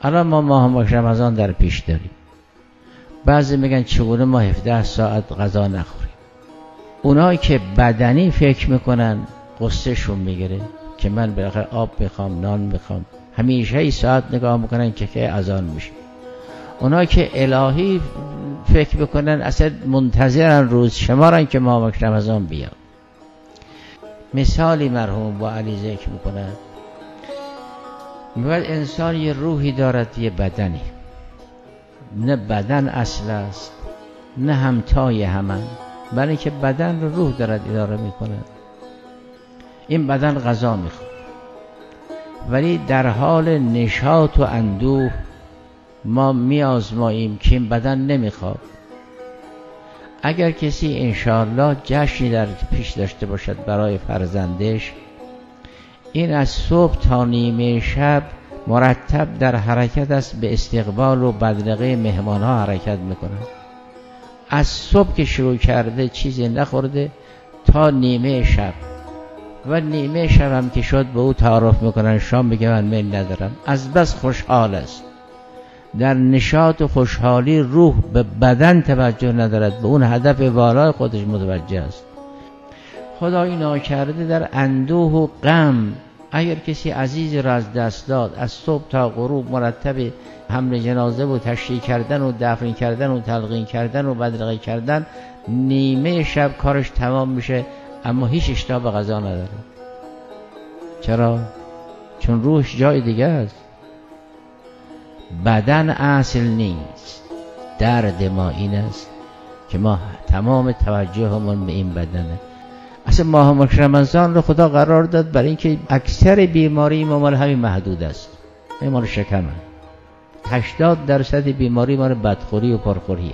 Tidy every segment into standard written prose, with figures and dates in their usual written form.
الان ما ماه رمضان در پیش داریم. بعضی میگن چگونه ما 17 ساعت غذا نخوریم. اونایی که بدنی فکر میکنن قصه شون میگیره که من بالاخره آب میخوام، نان میخوام، همیشه ای ساعت نگاه میکنن که اذان میشه. اونایی که الهی فکر میکنن اصلا منتظرن روز شمارن که ماه رمضان بیاد. مثالی مرحوم با علی ذکر میکنن، میگوید انسان یه روحی دارد یه بدنی، نه بدن اصل است نه همتای همن، برای اینکه بدن رو روح دارد اداره میکنه. این بدن غذا میخواد ولی در حال نشاط و اندوه ما میازماییم که این بدن نمیخواد. اگر کسی انشاءالله جشنی در پیش داشته باشد برای فرزندش، این از صبح تا نیمه شب مرتب در حرکت است، به استقبال و بدرقه مهمان ها حرکت میکنه. از صبح که شروع کرده چیزی نخورده تا نیمه شب، و نیمه شب هم که شد به او تعارف میکنن شام بگه من میل ندارم. از بس خوشحال است، در نشاط و خوشحالی روح به بدن توجه ندارد، به اون هدف والای خودش متوجه است. خدای ناکرده در اندوه و غم اگر کسی عزیزی را از دست داد، از صبح تا غروب مرتب حمل جنازه و تشییع کردن و دفن کردن و تلقین کردن و بدرقه کردن، نیمه شب کارش تمام میشه اما هیچ اشتها به غذا نداره. چرا؟ چون روحش جای دیگه است. بدن اصل نیست. درد ما این است که ما تمام توجهمون به این بدنه. اصلا ماه رمضان رو خدا قرار داد برای اینکه اکثر بیماری ما مال همین محدود است. این مال شکمه. 80% بیماری مال بدخوری و پرخوریه.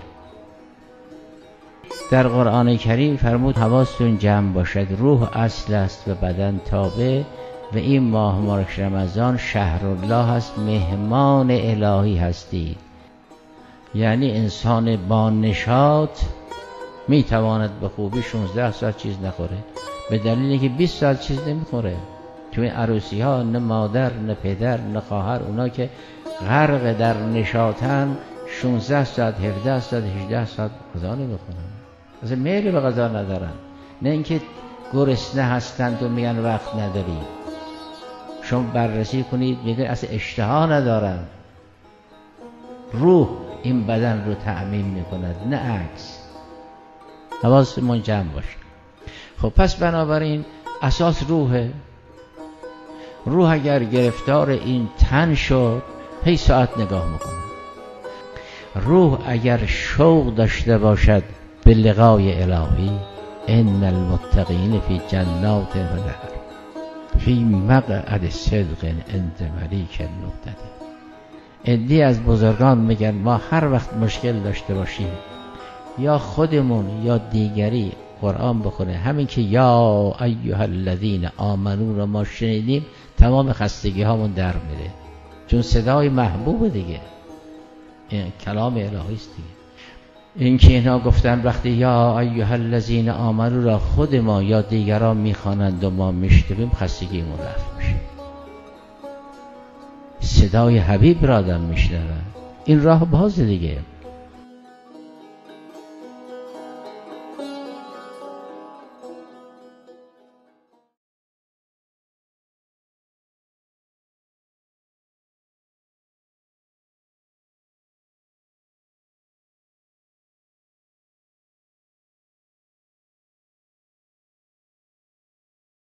در قرآن کریم فرمود حواستون جمع باشد، روح اصل است و بدن تابع، و این ماه مبارک رمضان شهر الله است، مهمان الهی هستید. یعنی انسان با نشاط میتواند به خوبی 16 ساعت چیز نخوره، به دلیلی که 20 ساعت چیز نمیخوره. تو این عروسی ها نه مادر نه پدر نه خواهر، اونا که غرق در نشاطن 16 ساعت 17 ساعت 18 ساعت غذا نمیخورن، اصلا میل به غذا ندارن. نه اینکه گرسنه هستند و میگن وقت نداری. شما بررسی کنید میگن اصلا اشتها ندارن. روح این بدن رو تأمین میکند نه عکس. حواسمون جمع باشه. خب پس بنابراین اساس روحه. روح اگر گرفتار این تن شد هی ساعت نگاه میکنه. روح اگر شوق داشته باشد به لقای الهی، ان المتقین فی جنات و نهر فی مقعد صدق عند ملیک مقتدر. عده‌ای از بزرگان میگن ما هر وقت مشکل داشته باشیم یا خودمون یا دیگری قرآن بخونه، همین که یا ایها الذین آمنو رو ما شنیدیم تمام خستگی هامون در میره، چون صدای محبوب دیگه، این کلام الهی است دیگه. این که اینا گفتن وقتی یا ایها الذین آمنو را خود ما یا دیگران میخوانند و ما میشنویم خستگیمون رفت میشه. صدای حبیب را آدم میشنوه، این راه باز دیگه.